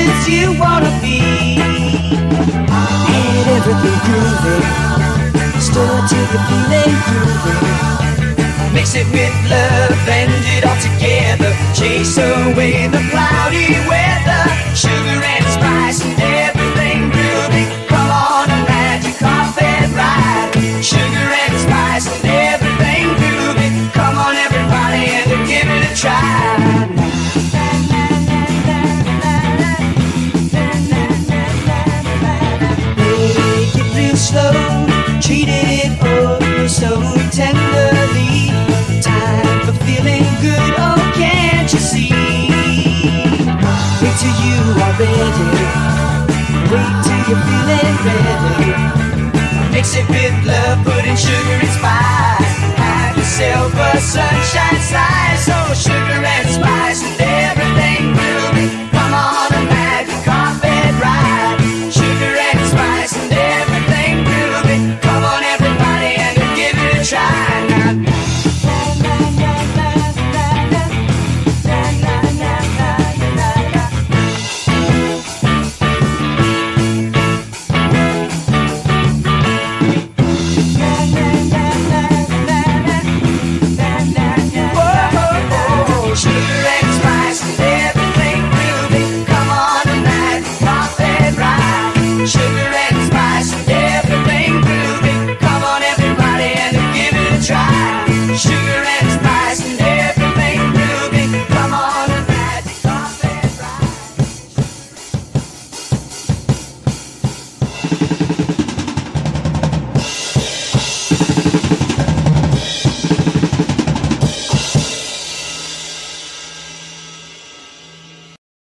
as you wanna be. And everything groovy, stir till you're feeling groovy. Mix it with love, blend it all together. Chase away the cloudy weather. Sugar and spice and everything groovy. Come on and ride your carpet ride. Sugar and spice and everything groovy. Come on everybody and give it a try. Make it real slow, treat it oh so tenderly. Time for feeling good, oh can't you see? Wait till you are ready, wait till you're feeling ready. Mix it with love, put in sugar and spice. Have yourself a sunshine slice.